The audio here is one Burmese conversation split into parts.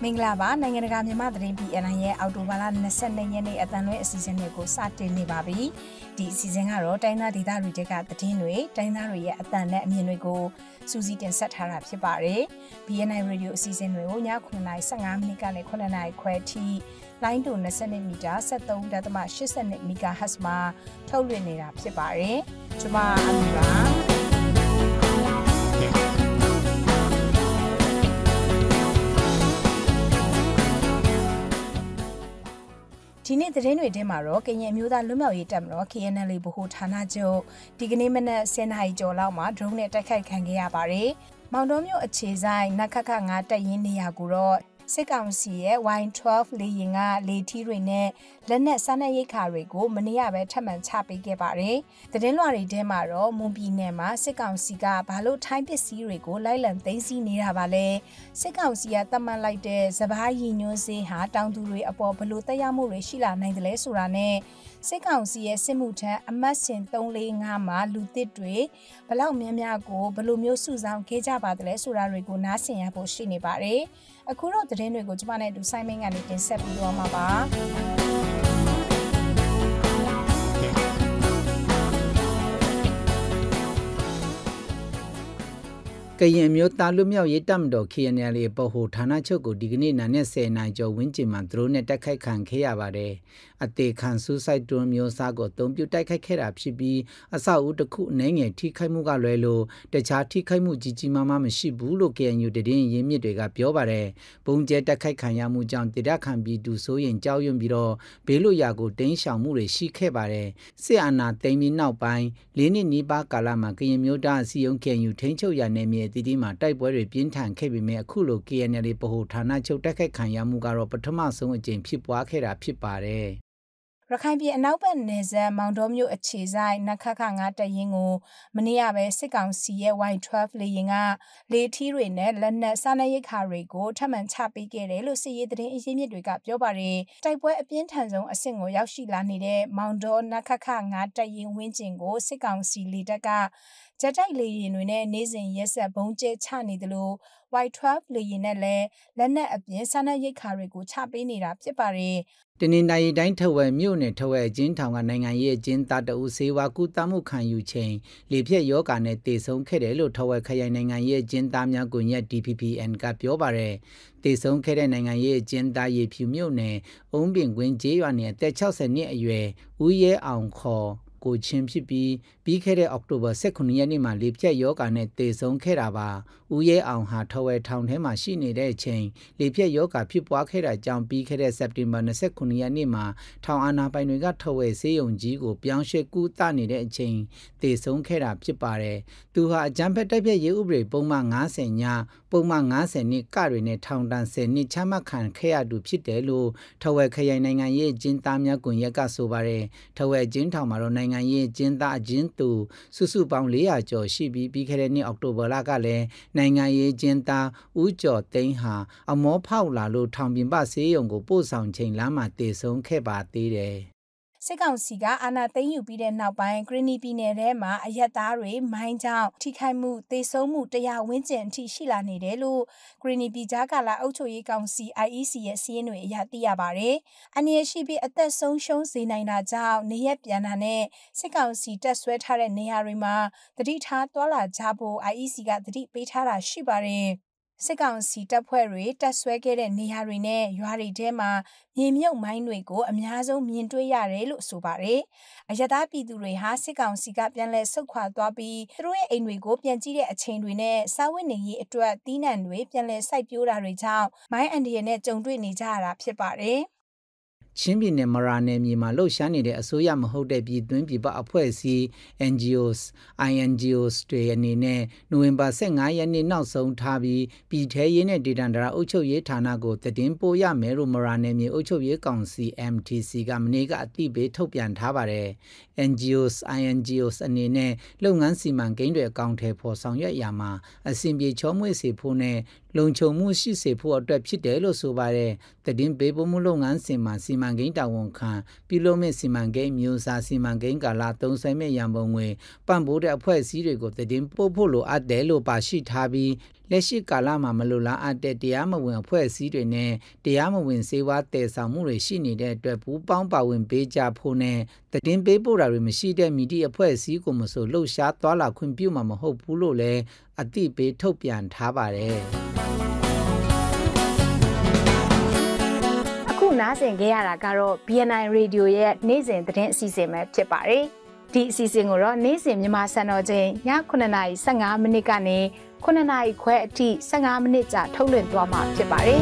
မင်္ဂလာပါနိုင်ငံတကာမြန်မာသတင်း PNN ရဲ့အော်တိုဘာလ22ရက်နေ့အတန်လွဲအစီအစဉ်တွေကိုစတင်နေပါပြီဒီအစီအစဉ်ကတော့တိုင်းသားဒေသတွေကသတင်းတွေတိုင်းသားတွေရဲ့အတန်နဲ့အမြင်တွေကိုစူးစီးတင်ဆက်ထားတာဖြစ်ပါတယ် PNN Radio အစီအစဉ်တွေကိုည9:15မိနစ်ကနေ9:00ခွဲထိလိုင်းတူ20မီတာ73.82 MHz မှာထုတ်လွှင့်နေတာဖြစ်ပါတယ်ကျွန်မအမီပါဒီနေ့သတင်းတွေထဲမှာတော့ကရင်အမျိုးသားလွတ်မြောက်ရေးတပ်မတော် KNL ဗဟိုဌာနချုပ်ဒီကနေ့မနက်10:00နာရီကျော်လောက်မှာ drone နဲ့တိုက်ခိုက်ခံခဲ့ရပါတယ်။မောင်တော်မြို့အခြေဆိုင်နခခ9တပ်ရင်းနေရာကိုတော့စစ်ကောင်စီရဲ့ Y12 လေရင်ကလေထီးတွေနဲ့လက်နက်စားနပ်ရိက္ခာတွေကိုမနေ့ကပဲထပ်မံချပေးခဲ့ပါတယ်။သတင်းလွှာတွေထဲမှာတော့မွန်ပြည်နယ်မှာစစ်ကောင်စီကဘာလို့ထိုင်းပစ္စည်းတွေကိုလိုက်လံသိမ်းဆည်းနေတာပါလဲ။စစ်ကောင်စီကတတ်မှတ်လိုက်တဲ့စပားရည်ညွှန်းစေးဟာတောင်သူတွေအပေါ်ဘလို့တက်ရောက်မှုတွေရှိလာနိုင်တယ်လဲဆိုတာနဲ့စစ်ကောင်စီရဲ့စစ်မှုထမ်းအမတ်စဉ်345မှာလူသစ်တွေဘလောက်များများကိုဘလို့မျိုးစုဆောင်ခဲ့ကြပါတယ်လဲဆိုတာတွေကိုနားဆင်ရဖို့ရှိနေပါတယ်။အခုတော့သတင်းတွေကိုကျွန်မနဲ့အတူဆိုင်မင်းကနေတင်ဆက်ပြီးတော့မှာပါကရင်မျိုးသားလူမျိုးရေးတပ်မတော် KNL ဗဟိုဌာနချုပ်ကိုဒီကနေ့နာနဲ့10နိုင်ကျော်ဝင်းကျင်မှာသူတို့နဲ့တိုက်ခိုက်ခံခဲ့ရပါတယ်အသေးခံဆူဆိုက်တွန်းမျိုးစားကိုတုံးပြတိုက်ခိုက်ခဲ့တာဖြစ်ပြီးအဆောက်အဦတစ်ခုအနေငယ်ထိခိုက်မှုကလွယ်လို့တခြားထိခိုက်မှုကြီးကြီးမားမားမရှိဘူးလို့ KNU တည်င်းရင်းမြစ်တွေကပြောပါတယ်ဘုံကျဲတိုက်ခိုက်ခံရမှုကြောင့်တည်ရခံပြီးသူဆိုရင်ကြောက်ရွံ့ပြီးတော့ဘေးလွတ်ရာကိုတင်းရှောင်မှုတွေရှိခဲ့ပါတယ်စစ်အာဏာသိမ်းပြီးနောက်ပိုင်း၄နှစ်နီးပါးကာလမှာကရင်မျိုးသားအစည်းအရုံး KNU ထိန်းချုပ်ရနယ်မြေတည်တည်မှာတိုက်ပွဲတွေပြင်းထန်ခဲ့ပေမဲ့အခုလို KNL ဗဟိုဌာနချုပ်တိုက်ခိုက်ခံရမှုကတော့ပထမဆုံးအကြိမ်ဖြစ်ပွားခဲ့တာဖြစ်ပါတယ်ရခိုင်ပြည်အနောက်ဘက်နယ်စပ်မောင်တော်မြို့အခြေဆိုင်နခခ9တပ်ရင်းကိုမနေ့ကပဲစစ်ကောင်စီရဲ့ Y12 လေရင်ကလေထီးတွေနဲ့လက်နက်စားနပ်ရိက္ခာတွေကိုထပ်မံချပေးခဲ့တယ်လို့စစ်ရေးသတင်းအရင်းမြစ်တွေကပြောပါတယ်တိုက်ပွဲအပြင်းထန်ဆုံးအဆင့်ကိုရောက်ရှိလာနေတဲ့မောင်တော်နခခ9တပ်ရင်းဝင်းကျင်ကိုစစ်ကောင်စီလေတပ်ကဂျက်တိုက်လေရင်တွေနဲ့နေစဉ်ရက်ဆက်ဘုံကျဲချနေတယ်လို့ Y12 လေရင်နဲ့လည်းလက်နက်အပြင်စားနပ်ရိက္ခာတွေကိုချပေးနေတာဖြစ်ပါတယ်တနင်္သာရီတိုင်းထဝယ်မြို့နယ်ထဝယ်အကျဉ်းထောင်ကနိုင်ငံရေးအကျဉ်းသားတအုပ်စေဝါကူတမှုခံယူချိန်လေပြည့်ယောဂါနဲ့တည်ဆုံခဲ့တယ်လို့ထဝယ်ခရိုင်နိုင်ငံရေးအကျဉ်းသားများကွန်ရက် DPPN ကပြောပါတယ်တည်ဆုံခဲ့တဲ့နိုင်ငံရေးအကျဉ်းသားရေဖြူမြို့နယ်အုံးပင်ကွင်းကျေးရွာနယ်အသက်60နှစ်အရွယ်ဦးရဲအောင်ခေါ်ကိုချင်းဖြစ်ပြီးခဲ့တဲ့အောက်တိုဘာ18ရက်နေ့မှာလေပြည့်ယောဂါနဲ့တည်ဆုံခဲ့တာပါဦးရဲအောင်ဟာထဝယ်ထောင်ထဲမှာရှိနေတဲ့အချိန်လေပြည့်ယောဂါဖြစ်ပွားခဲ့တာကြောင့်ပြီးခဲ့တဲ့စက်တင်ဘာ29ရက်နေ့မှာထောင်အာဏာပိုင်တွေကထဝယ်ဆေးရုံကြီးကိုပြောင်းရွှေ့ကူးသနေတဲ့အချိန်တည်ဆုံခဲ့တာဖြစ်ပါတယ်သူဟာအကြမ်းဖက်တိုက်ဖျက်ရေးဥပဒေပုံမှန်90ညပုံမှန်90နှစ်ကတွေနဲ့ထောင်ဒဏ်10နှစ်ချမှတ်ခံခဲ့ရသူဖြစ်တယ်လို့ထဝယ်ခရိုင်နိုင်ငံရေးအကျဉ်းသားများကွန်ရက်ကဆိုပါတယ်ထဝယ်အကျဉ်းထောင်မှာတော့နိုင်ငံရေးအကျဉ်းသားအကျဉ်းသူစုစုပေါင်း400ကျော်ရှိပြီးခဲ့တဲ့နှစ်အောက်တိုဘာလကလည်းနိုင်ငံရေးအကျဉ်းသားဦးကျော်သိန်းဟာအမောဖောက်လာလို့ထောင်ပြင်ပဆေးရုံကိုပို့ဆောင်ချိန်လမ်းမှာတည်ဆုံခဲ့ပါသေးတယ်စစ်ကောင်စီကအာဏာသိမ်းယူပြီးတဲ့နောက်ပိုင်းဂရနီပြည်နယ်ထဲမှာအရက်သားတွေမိုင်းကြောင်ထိခိုက်မှုသေဆုံးမှုတရားဝန်းကျင်အထိရှိလာနေတယ်လို့ဂရနီပြည်ကြားကာလအုပ်ချုပ်ရေးကောင်စီ IEC ရဲ့စီးရင်တွေအရသိရပါတယ်။အနေရှိပြီးအသက်ဆုံးရှုံးစေနိုင်တာကြောင့်နေရက်ပြန်တာနဲ့စစ်ကောင်စီတက်ဆွဲထားတဲ့နေရာတွေမှာတတိထားတွာလာကြဖို့ IEC ကတတိပေးထားတာရှိပါတယ်။စစ်ကောင်စီတပ်ဖွဲ့တွေတက်ဆွဲခဲ့တဲ့နေရာတွေနဲ့ရွာတွေထဲမှာမြေမြုပ်မိုင်းတွေကိုအများဆုံးမြင်တွေ့ရတယ်လို့ဆိုပါတယ်။အရသာပြည်သူတွေဟာစစ်ကောင်စီကပြန်လည်ဆုတ်ခွာသွားပြီးသူတို့ရဲ့အိမ်တွေကိုပြန်ကြည့်တဲ့အချိန်တွေနဲ့စားဝတ်နေရေးအတွက်တီးနှံတွေပြန်လည်စိုက်ပျိုးတာတွေကြောင့်မိုင်းအန်ဒီရနဲ့ကြုံတွေ့နေကြရတာဖြစ်ပါတယ်။ချင်းပြည်နယ်မရာနယ်မြေမှာလှုပ်ရှားနေတဲ့အစိုးရမဟုတ်တဲ့ပြည်တွင်းပြည်ပအဖွဲ့အစည်း NGOs, INGOs တွေအနေနဲ့နိုဝင်ဘာ15ရက်နေ့နောက်ဆုံးထားပြီးပြည်ထရေးနဲ့ဒေသန္တရအုပ်ချုပ်ရေးဌာနကိုတည်င်းပို့ရမယ်လို့မရာနယ်မြေအုပ်ချုပ်ရေးကောင်စီ MTC ကမနေ့ကအသိပေးထုတ်ပြန်ထားပါတယ်။ NGOs, INGOs အနေနဲ့လုပ်ငန်းစီမံကိန်းတွေအကောင့်ထဲပေါ်ဆောင်ရွက်ရမှာအဆင်ပြေချောမွေ့စေဖို့နဲ့လုံခြုံမှုရှိစေဖို့အတွက်ဖြစ်တယ်လို့ဆိုပါတယ်။တည်င်းပေးပို့မှုလုပ်ငန်းစဉ်မှာစီမံကိန်းတာဝန်ခံပြုလုပ်မဲ့စီမံကိန်းမျိုးစားစီမံကိန်းကာလသုံးဆိုင်မဲ့ရန်ပုံငွေပံ့ပိုးတဲ့အဖွဲ့အစည်းတွေကိုတည်င်းပို့ဖို့လိုအပ်တယ်လို့ပါရှိထားပြီးလက်ရှိကာလမှာမလိုလားအပ်တဲ့တရားမဝင်အဖွဲ့အစည်းတွေနဲ့တရားမဝင်စေဝါတည်ဆောင်မှုတွေရှိနေတဲ့အတွက်ပူးပေါင်းပါဝင်ပေးကြဖို့နဲ့သတင်းပေးပို့တာတွေမရှိတဲ့မီဒီအဖွဲ့အစည်းကိုမဆိုလှုပ်ရှားသွားလာခွင့်ပြုမှာမဟုတ်ဘူးလို့လည်းအသိပေးထုတ်ပြန်ထားပါတယ်အခုနားဆင်ကြရတာကတော့ BNI Radio ရဲ့နေ့စဉ်သတင်းအစီအစဉ်ပဲဖြစ်ပါတယ်ဒီအစီအစဉ်ကိုတော့နေ့စဉ်မြန်မာစံတော်ချိန်ည9:15မိနစ်ကနေ9:00ခွဲအထိ15မိနစ်ကြာထုတ်လွှင့်သွားမှာဖြစ်ပါတယ်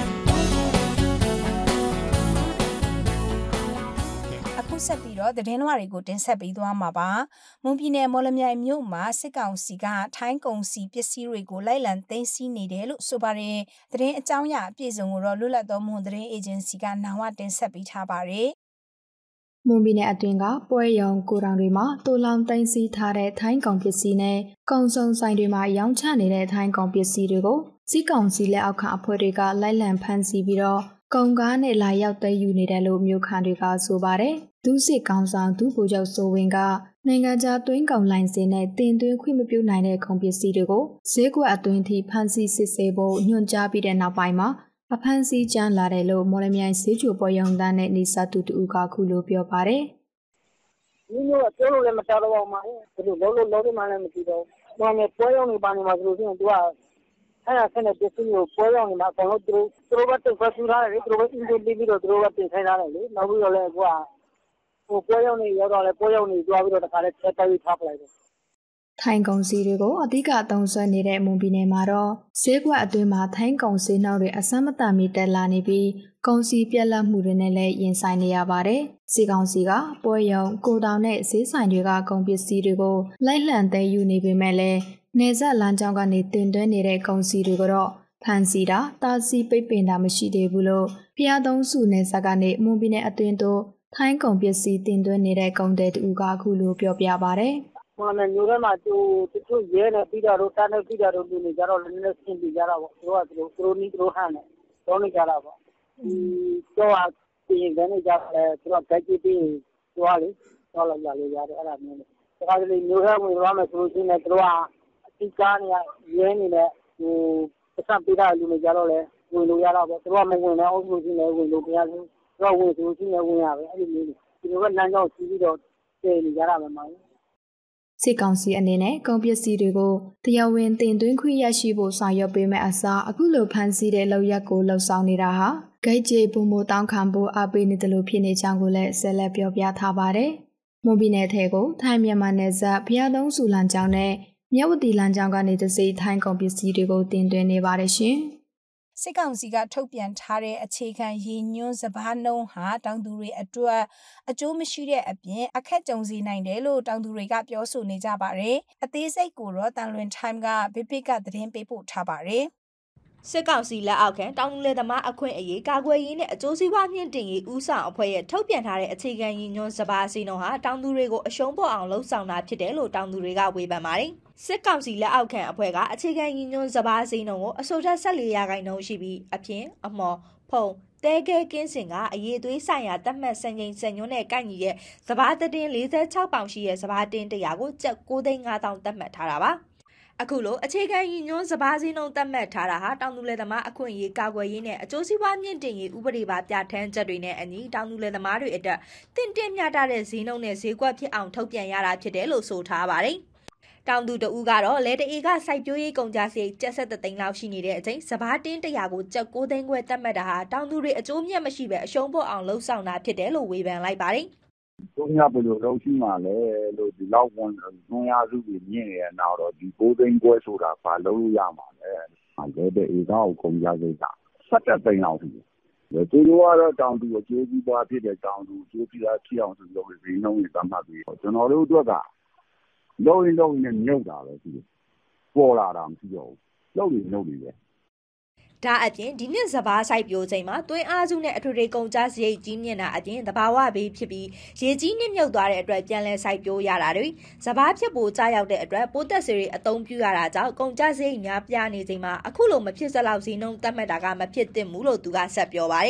အခုဆက်ပြီးတော့သတင်းလွှာတွေကိုတင်ဆက်ပေးသွားမှာပါမွန်ပြည်နယ်မော်လမြိုင်မြို့မှာစစ်ကောင်စီကထိုင်းကုန်စီပစ္စည်းတွေကိုလိုက်လံသိမ်းဆည်းနေတယ်လို့ဆိုပါတယ်သတင်းအကြောင်းအရာအပြည့်စုံကိုတော့လွတ်လပ်သောမွန်သတင်းအေဂျင်စီကနောက်ဝတင်ဆက်ပေးထားပါတယ်မွန်ပြည်နယ်အတွင်းကပွဲရုံကိုတောင်တွေမှာတိုးလောင်သိမ်းဆည်းထားတဲ့ထိုင်းကောင်ပစ္စည်းနဲ့ကုန်စုံဆိုင်တွေမှာရောင်းချနေတဲ့ထိုင်းကောင်ပစ္စည်းတွေကိုစစ်ကောင်စီလက်အောက်ခံအဖွဲ့တွေကလိုက်လံဖမ်းဆီးပြီးတော့ကုန်ကားနဲ့လာရောက်သိမ်းယူနေတယ်လို့မြို့ခံတွေကဆိုပါတယ်ဒုစစ်ကောင်ဆောင်ဒုဗိုလ်ချုပ်စိုးဝင်းကနိုင်ငံခြားသွင်းကုန်လိုင်စင်နဲ့တင်သွင်းခွင့်မပြုနိုင်တဲ့ကုန်ပစ္စည်းတွေကိုဈေးကွက်အတွင်းထိဖမ်းဆီးစစ်ဆေးဖို့ညွှန်ကြားပြီးတဲ့နောက်ပိုင်းမှာအဖမ်းဆီးကြမ်းလာတယ်လို့မော်လမြိုင်ဈေးချိုပွဲရုံသားနဲ့နေစာတူတူကခုလိုပြောပါတယ်။ဒီလိုပြောလို့လည်းမတော်တော့ပါဘူး။ဒီလိုလုံးမှလည်းမကြည့်တော့ဘူး။မော်လမြိုင်ပွဲရုံတွေပါနေမှာဆိုလို့ရှိရင်သူကအဲ့ဒါဆက်နေပစ္စည်းကိုပွဲရုံတွေမှာအကုန်လုံးသူတို့ကတင်ဖက်ဆူထားတယ်လေသူတို့ကအင်ဂျင်ပြီးတော့သူတို့ကတင်ခိုင်းထားတယ်လေနောက်ပြီးတော့လည်းဟိုပွဲရုံတွေရောက်တော့လည်းပွဲရုံတွေကြွားပြီးတော့တခါလဲချက်တိုက်ထားပလိုက်တယ်ထိုင်းကုန်စည်တွေကိုအဓိကသုံးစွဲနေတဲ့မွန်ပြည်နယ်မှာတော့ဈေးကွက်အတွင်းမှာထိုင်းကုန်စည်နှုန်းတွေအဆမတန်မီတက်လာနေပြီးကုန်စည်ပြက်လက်မှုတွေနဲ့လည်းရင်ဆိုင်နေရပါတယ်။စီကောင်စီကပွဲရုံကိုတောင်နဲ့ဈေးဆိုင်တွေကကုန်ပစ္စည်းတွေကိုလိုက်လံသိမ်းယူနေပေမဲ့လည်းနေဆက်လမ်းကြောင်းကနေတင်သွင်းနေတဲ့ကုန်စည်တွေကတော့ဖန်စီတာတာစီပိတ်ပင်တာမရှိသေးဘူးလို့ဖျားသုံးစုနေဆက်ကနေမွန်ပြည်နယ်အတွင်းတို့ထိုင်းကုန်ပစ္စည်းတင်သွင်းနေတဲ့ကုန်တဲ့တူကအခုလိုပြောပြပါတယ်။မှန်တယ်မျိုးထဲမှာသူတို့ရဲနေပြီးတော့တန်းနေပြီးတော့လူနေကြတော့လည်းနည်းနည်းရှင်းပြကြတာပေါ့သူတို့နီးသူတို့ဟန်တယ်တော့နေကြတာပေါ့ဒီတော့ပြင်ကနေကြတယ်သူတို့ကြိုက်ကြည့်ပြီးသွားလေတော့လာလေရတယ်အဲ့ဒါမျိုးလေဒါကလေးမျိုးထဲဝင်သွားမယ်ဆိုလို့ရှိရင်သူတို့ကအတိကားနေရဲနေတဲ့ဟိုပတ်စံပေးတာလူနေကြတော့လေဝင်လို့ရတော့ပေါ့သူတို့ကမဝင်တော့အုပ်စုကြီးလည်းဝင်လို့မရဘူးသူတို့ဝင်ဆိုလို့ရှိရင်ဝင်ရပဲအဲ့ဒီမျိုးဒီလိုကလမ်းကြောင်းစီးပြီးတော့တည်နေကြတာပဲမှာစစ်ကောင်စီအနေနဲ့ကုန်ပစ္စည်းတွေကိုတရားဝင်တင်သွင်းခွင့်ရရှိဖို့ဆောင်ရွက်ပေးမဲ့အစားအခုလိုဖန်ဆီးတဲ့လုပ်ရက်ကိုလှုပ်ဆောင်နေတာဟာဂိတ်ကြေပုံမတောင်းခံဖို့အပေးနေတယ်လို့ဖြစ်နေကြောင်းကိုလည်းဆက်လက်ပြောပြထားပါတယ်။မွန်ပြည်နယ်ထဲကိုထိုင်းမြန်မာနယ်စပ်ဖျားသုံးစုလမ်းကြောင်းနဲ့မြဝတီလမ်းကြောင်းကနေတစိထိုင်းကုန်ပစ္စည်းတွေကိုတင်သွင်းနေပါတယ်ရှင်။စစ်ကောင်စီကထုတ်ပြန်ထားတဲ့အခြေခံရည်ညွှန်းစဘာနှုံးဟာတောင်သူတွေအတွက်အကျိုးမရှိတဲ့အပြင်အခက်ကြုံစေနိုင်တယ်လို့တောင်သူတွေကပြောဆိုနေကြပါတယ်။အသေးစိတ်ကိုတော့တန်လွင် time ကဘိပိကသတင်းပေးပို့ထားပါတယ်။စစ်ကောင်စီလက်အောက်ခံတောင်သူလယ်သမားအခွင့်အရေးကာကွယ်ရေးနဲ့အကျိုးစီးပွားမြင့်တင်ရေးဦးဆောင်အဖွဲ့ရဲ့ထုတ်ပြန်ထားတဲ့အခြေခံရည်ညွှန်းစဘာစီနှုံးဟာတောင်သူတွေကိုအရှုံးပေါ်အောင်လှုံ့ဆော်တာဖြစ်တယ်လို့တောင်သူတွေကဝေဖန်ပါတယ်။စစ်ကောင်စီလက်အောက်ခံအဖွဲ့ကအခြေခံရည်ညွှန်းစဘာစီနှုံးကိုအစိုးရ14%ရှိပြီးအပြင်အမော်ဖုံတဲကဲကင်းစင်ကအရေးသွေးဆိုင်ရာတတ်မှတ်စံချိန်စံညွှန်းနဲ့ကိုက်ညီတဲ့စဘာတင်46ပေါင်ရှိတဲ့စဘာတင်100ကိုကျပ်9,500သတ်မှတ်ထားတာပါအခုလိုအခြေခံရည်ညွှန်းစဘာစည်းနှုန်းသတ်မှတ်ထားတာဟာတောင်သူလယ်သမားအခွင့်အရေးကာကွယ်ရေးနဲ့အကျိုးစီးပွားမြင့်တင်ရေးဥပဒေပါပြဋ္ဌာန်းချက်တွေနဲ့အညီတောင်သူလယ်သမားတွေအတွက်တင့်တင့်မျှတတဲ့ဈေးနှုန်းနဲ့ဈေးကွက်ဖြစ်အောင်ထုတ်ပြန်ရတာဖြစ်တယ်လို့ဆိုထားပါတယ်တောင်သူတဦးကတော့လယ်တအေကစိုက်ပျိုးရေးကုန်ကြစရိတ်73သိန်းလောက်ရှိနေတဲ့အချိန်စဘာတင်း100ကိုကျပ်9သိန်းခွဲသတ်မှတ်တာဟာတောင်သူတွေအကျိုးမြတ်မရှိပဲအရှုံးပေါ်အောင်လှုံ့ဆော်တာဖြစ်တယ်လို့ဝေဖန်လိုက်ပါတယ်။တို့ညဘယ်လိုလုပ်ရှိမှလဲလို့ဒီလောက်ဝန်ရစုတွေမြင့်နေတဲ့နောက်တော့ဒီ9သိန်းခွဲဆိုတာဘာလုပ်လို့ရမှာလဲ။လယ်တအေကကိုကုန်ကြစရိတ်က17သိန်းလောက်ရှိတယ်။သူတို့ကတော့တောင်သူအကျိုးစီးပွားဖြစ်တဲ့တောင်သူအကျိုးစီးပွားဖြစ်အောင်ဆိုလို့ဒီနှုန်းတွေသတ်မှတ်ပြီးကျွန်တော်တို့အတွက်ကလုံးရင်နဲ့မြုပ်တာပဲရှိတယ်ပေါ်လာတာမရှိတော့ဘူးလုံးနေပဲဒါအပြင်ဒီနှစ်စဘာစိုက်ပျိုးချိန်မှာသွင်းအားစုနဲ့အထွေထွေကုန်ကျစရိတ်ကြီးမြင့်တာအပြင်သဘာဝဘေးဖြစ်ပြီးရေကြီးနှိမ့်မြုပ်သွားတဲ့အတွက်ပြန်လည်စိုက်ပျိုးရတာတွေစဘာဖြစ်ဖို့ကြားရောက်တဲ့အတွက်ပိုးသက်စေတွေအသုံးပြုရတာကြောင့်ကုန်ကျစရိတ်များပြားနေချိန်မှာအခုလိုမဖြစ်စလောက်ဈေးနှုန်းသတ်မှတ်တာကမဖြစ်သင့်ဘူးလို့သူကဆက်ပြောပါတယ်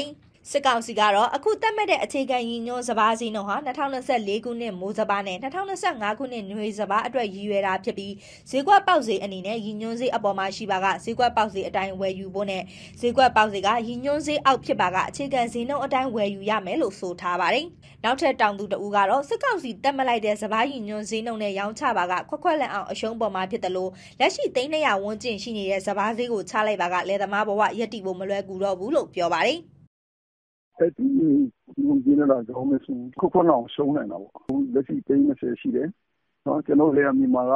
စစ်ကောင်စီကတော့အခုတက်မဲ့တဲ့အခြေခံရည်ညွှန်းစပါးစီနှုန်းဟာ2024ခုနှစ်မိုးစပါးနဲ့2025ခုနှစ်နွေစပါးအတွက်ရည်ရွယ်တာဖြစ်ပြီးဈေးကွက်ပေါက်ဈေးအနေနဲ့ရည်ညွှန်းဈေးအပေါ်မှာရှိပါကဈေးကွက်ပေါက်ဈေးအတိုင်းဝယ်ယူဖို့နဲ့ဈေးကွက်ပေါက်ဈေးကရည်ညွှန်းဈေးအောက်ဖြစ်ပါကအခြေခံဈေးနှုန်းအတိုင်းဝယ်ယူရမယ်လို့ဆိုထားပါတယ်။နောက်ထပ်တောင်သူတဦးကတော့စစ်ကောင်စီတက်မလိုက်တဲ့စပါးရည်ညွှန်းဈေးနှုန်းနဲ့ရောင်းချပါကခွက်လက်အောင်အရှုံးပေါ်မှာဖြစ်တယ်လို့လက်ရှိ300ဝန်းကျင်ရှိနေတဲ့စပါးဈေးကိုချလိုက်ပါကလယ်သမားဘဝရက်တီဖို့မလွယ်ကူတော့ဘူးလို့ပြောပါတယ်ဒီဒီနေတာကြောင့်မရှိခုခဏအောင်ရှုံးနေတာပေါ့လက်ရှိ30ရှိတယ်နော်ကျွန်တော်လည်းအမြင်မှာက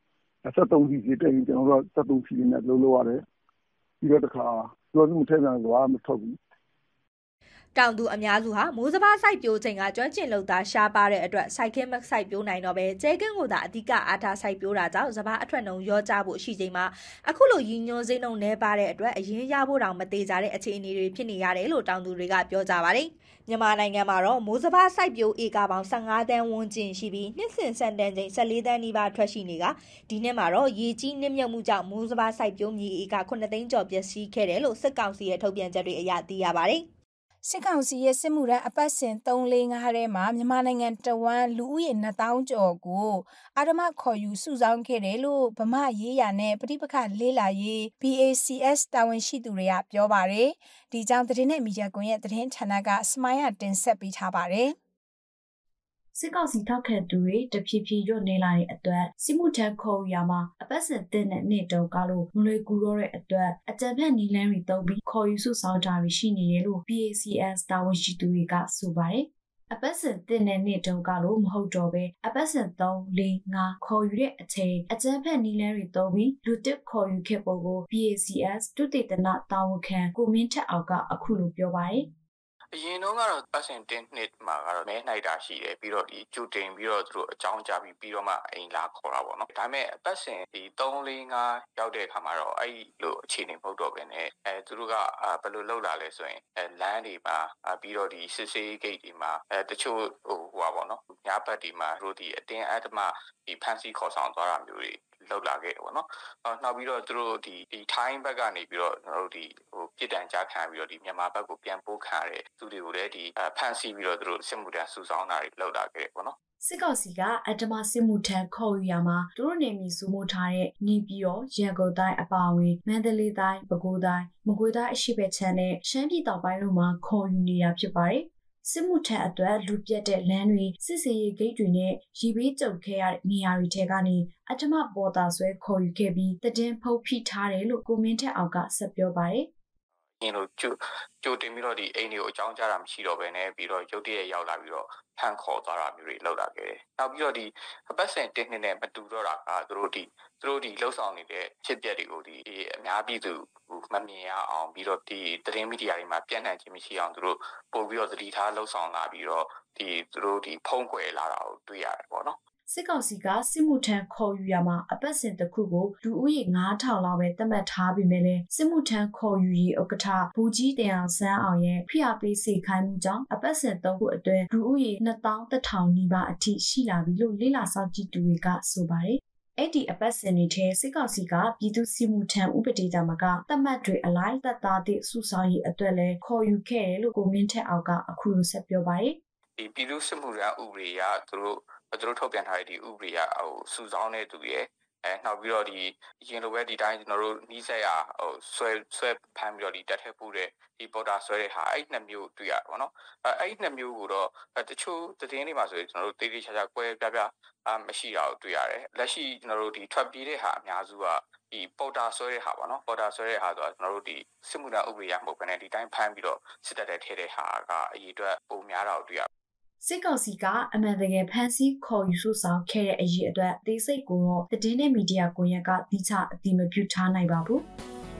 73စီတက်ရင်ကျွန်တော်တို့73စီနဲ့လုံးလို့ရတယ်ပြီးတော့တခါပြောမှုထည့်ပြန်သွားမထုတ်ဘူးတောင်သူအများစုဟာမိုးစပါးစိုက်ပျိုးချိန်ကကျွမ်းကျင်လုပ်သားရှားပါတဲ့အတွက်စိုက်ခင်းမစိုက်ပျိုးနိုင်တော့ပဲကျဲကင်းကိုသာအဓိကအားထားစိုက်ပျိုးတာကြောင့်စပါးအထွက်နှုန်းရောကျဖို့ရှိချိန်မှာအခုလိုရည်ညွှန်းဈေးနှုန်းနှဲပါတဲ့အတွက်အရင်ရဖို့တောင်မသေးကြတဲ့အခြေအနေတွေဖြစ်နေရတယ်လို့တောင်သူတွေကပြောကြပါတယ်။မြန်မာနိုင်ငံမှာတော့မိုးစပါးစိုက်ပျိုးဧကပေါင်း15တန်းဝန်းကျင်ရှိပြီးနှစ်စဉ်စံတန်းချိန်14တန်းနီးပါးထွက်ရှိနေကဒီနှစ်မှာတော့ရေကြီးနစ်မြုပ်မှုကြောင့်မိုးစပါးစိုက်ပျိုးမြေဧက9သိန်းကျော်ပျက်စီးခဲ့တယ်လို့စစ်ကောင်စီရဲ့ထုတ်ပြန်ချက်တွေအရသိရပါတယ်။စစ်ကောင်စီရဲ့စစ်မှုထမ်းအပတ်စဉ်345ထဲမှာမြန်မာနိုင်ငံတဝန်းလူဦးရေ2000ကျော်ကိုအာဓမခေါ်ယူစုဆောင်းခဲ့တယ်လို့ဗမာရေးရာနဲ့ပဋိပက္ခလေးလာရေး BACS တာဝန်ရှိသူတွေကပြောပါတယ်။ဒီကြောင့်သတင်းနဲ့မီဒီယာကွန်ရဲ့သတင်းဌာနကစမိုင်းရတင်ဆက်ပေးထားပါတယ်။စစ်ကောင်စီထောက်ခံသူတွေတဖြည်းဖြည်းညွတ်နေလာတဲ့အတွက်စစ်မှုထမ်းခေါ်ယူရမှာအပတ်စဉ်တဲ့နေ့တုန်းကလို့မလွယ်ကူတော့တဲ့အတွက်အကြံဖက်နီလန်းတွေတုံးပြီးခေါ်ယူစုဆောင်တာတွေရှိနေတယ်လို့ BACS တာဝန်ရှိသူတွေကဆိုပါတယ်။အပတ်စဉ်တဲ့နေ့တုန်းကလို့မဟုတ်တော့ပဲအပတ်စဉ်3 4 5ခေါ်ယူတဲ့အချိန်အကြံဖက်နီလန်းတွေတုံးပြီးလူတစ်ခေါ်ယူခဲ့ပုံကို BACS တုတေသနတာဝန်ခံကိုမင်းထက်အောင်ကအခုလိုပြောပါတယ်အရင်တော့ကတော့ပတ်စင်10နှစ်မှာကတော့မဲနိုင်တာရှိတယ်ပြီးတော့ဒီကျူတင်ပြီးတော့သူတို့အကြောင်းကြားပြီးတော့မှအိမ်လာခေါ်တာပေါ့နော်ဒါပေမဲ့ပတ်စင်ဒီ3 4 5ရောက်တဲ့အခါမှာတော့အဲ့လိုအခြေအနေမဟုတ်တော့ဘဲနဲ့သူတို့ကဘယ်လိုလုပ်လာလဲဆိုရင်လမ်းတွေမှာပြီးတော့ဒီစစ်စေးဂိတ်တွေမှာတချို့ဟိုပါပေါ့နော်ညဘက်တွေမှာတို့ဒီအတင်းအဓမ္မဒီဖန်စီခေါ်ဆောင်သွားတာမျိုးတွေလောက်လာခဲ့တယ်ပေါ့နော်နောက်ပြီးတော့သူတို့ဒီထိုင်းဘက်ကနေပြီးတော့ကျွန်တော်တို့ဒီဟိုပြည်တန်ကြားခံပြီးတော့ဒီမြန်မာဘက်ကိုပြန်ပို့ခံရတဲ့သူတွေကိုလည်းဒီဖန်စီပြီးတော့သူတို့စစ်မှုထမ်းစုဆောင်းတာတွေလောက်လာခဲ့တယ်ပေါ့နော်စစ်ကောင်စီကအဓမ္မစစ်မှုထမ်းခေါ်ယူရမှာသူတို့နေမြေစုမှုထားတဲ့နေပြည်တော်ရန်ကုန်တိုင်းအပါအဝင်မန္တလေးတိုင်းပဲခူးတိုင်းမကွေးတိုင်းအရှေ့ဘက်ခြမ်းနဲ့ရှမ်းပြည်တောင်ပိုင်းတို့မှာခေါ်ယူနေတာဖြစ်ပါတယ်စစ်မှုထမ်းအတွက်လူပြတ်တဲ့လမ်းတွေစစ်စေးရေးဂိတ်တွေနဲ့ရေဘေးကြုံခဲ့ရတဲ့နေရာတွေထဲကနေအဓမ္မပေါ်တာဆွဲခေါ်ယူခဲ့ပြီးတည်င်းဖုတ်ဖိထားတယ်လို့ကိုမင်းထက်အောင်ကဆက်ပြောပါတယ်။ဒီလိုကြိုတင်ပြီးတော့ဒီအိမ်တွေကိုအကြောင်းကြားတာမရှိတော့ဘဲနဲ့ပြီးတော့ရုတ်တရက်ရောက်လာပြီးတော့ဖန်ခေါ်သွားတာမျိုးတွေလောက်လာခဲ့တယ်။နောက်ပြီးတော့ဒီအပတ်စဉ်1နှစ်နဲ့မတူတော့တာကသူတို့ဒီလှုပ်ဆောင်နေတဲ့ဖြစ်ပျက်တွေကိုဒီအများပြည်သူမမြင်ရအောင်ပြီးတော့ဒီသတင်းမီဒီယာတွေမှာပြန့်နှံ့ခြင်းမရှိအောင်သူတို့ပို့ပြီးတော့သတိထားလှုပ်ဆောင်လာပြီးတော့သူတို့ဒီဖုံးကွယ်လာတာကိုတွေ့ရတယ်ပေါ့နော်စစ်ကောင်စီကစစ်မှုထမ်းခေါ်ယူရမှာအပတ်စဉ်တစ်ခုကိုလူဦးရေ9000လောက်ပဲသတ်မှတ်ထားပြီးမြဲလဲစစ်မှုထမ်းခေါ်ယူရေးဥက္ကဋ္ဌဘူကြီးတင်အောင်ဆန်းအောင်ရဲ့ဖိအားပေးစေခိုင်းမှုကြောင့်အပတ်စဉ်3ခုအတွင်းလူဦးရေ2100နီးပါးအထိရှိလာပြီလို့လေ့လာစောင့်ကြည့်သူတွေကဆိုပါတယ်အဲ့ဒီအပတ်စဉ်တွေထဲစစ်ကောင်စီကပြည်သူစစ်မှုထမ်းဥပဒေတာမှာကသတ်မှတ်တွေအလိုက်တပ်သားသည့်စုဆောင်ရေးအတွက်လဲခေါ်ယူခဲ့တယ်လို့ကိုမင်းထက်အောင်ကအခုလိုဆက်ပြောပါတယ်ဒီပြည်သူစစ်မှုထမ်းဥပဒေကသူတို့ထုတ်ပြန်ထားတဲ့ဒီဥပဒေကဟိုစုဆောင်းတဲ့သူရဲ့နောက်ပြီးတော့ဒီရင်လိုပဲဒီတိုင်းကျွန်တော်တို့နီးစက်ရဟိုဆွဲဖမ်းပြီးတော့ဒီတက်ထက်ပို့တဲ့ဒီပေါ်တာဆွဲတဲ့ဟာအဲ့နှစ်မျိုးတွေ့ရတယ်ပေါ့နော်အဲ့နှစ်မျိုးကိုတော့တချို့သတင်းတွေမှာဆိုရင်ကျွန်တော်တို့တေးသေးချာချာကွဲပြားပြားမရှိတာကိုတွေ့ရတယ်လက်ရှိကျွန်တော်တို့ဒီထွက်ပြေးတဲ့ဟာအများစုကဒီပေါ်တာဆွဲတဲ့ဟာပေါ့နော်ပေါ်တာဆွဲတဲ့ဟာဆိုတော့ကျွန်တော်တို့ဒီစစ်မှုထမ်းဥပဒေရမဟုတ်ဘဲနဲ့ဒီတိုင်းဖမ်းပြီးတော့စစ်တပ်တဲ့ထဲတဲ့ဟာကအရေးအတွက်ပုံများတာကိုတွေ့ရစစ်ကောင်စီကအမှန်တကယ်ဖမ်းဆီးခေါ်ယူစုဆောင်ခဲ့တဲ့အရေးအတွက်အသေးစိတ်ကိုတော့သတင်းနဲ့မီဒီယာကွန်ရက်ကတိကျအသိမပြုထားနိုင်ပါဘူး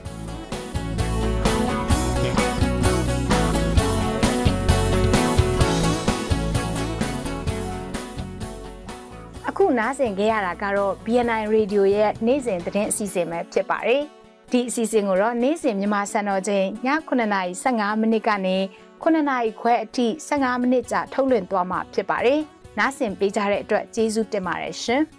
အခုနားဆင်ကြရတာကတော့ BNI Radio ရဲ့နေ့စဉ်သတင်းအစီအစဉ်ပဲဖြစ်ပါတယ်ဒီအစီအစဉ်ကိုတော့နေ့စဉ်မြန်မာစံတော်ချိန်ည9:15မိနစ်ကနေ9:00 နာရီခွဲအထိ15မိနစ်ကြာထုတ်လွှင့်သွားမှာဖြစ်ပါတယ်။နားဆင်ပေးကြတဲ့အတွက်ကျေးဇူးတင်ပါတယ်ရှင်။